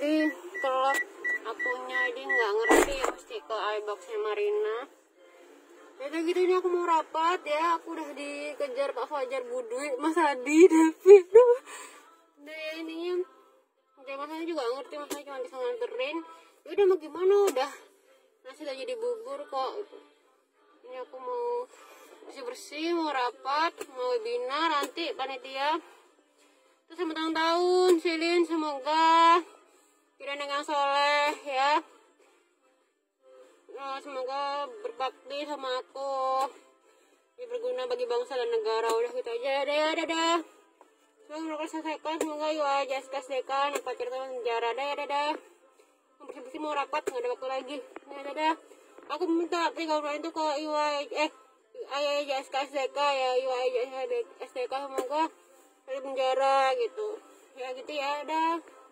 jadi kalau akunnya ini nggak ngerti mesti ke iBox-nya Marina. Jadi gitu, ini aku mau rapat ya, aku udah dikejar Pak Fajar Budwi, Mas Adi, David. Nah ininya masanya juga nggak ngerti, masanya cuma bisa nganterin. Ya udah mau gimana, udah nasi udah jadi bubur kok. Ini aku mau bersih-bersih, mau rapat, mau webinar nanti panitia. Terus selamat ulang tahun Silin, semoga jadi anak yang soleh ya. Nah, semoga berbakti sama aku, ya, berguna bagi bangsa dan negara. Udah gitu aja, dadah. Semoga selesaikan, semoga ya JSKSDK anak pacar teman penjara. Dadah. Mau bersih-bersih, mau rapat, nggak ada waktu lagi. Dadah. Aku minta 30 itu ke JSKSDK ya, JSKSDK semoga dari penjara gitu. Ya gitu ya, dadah.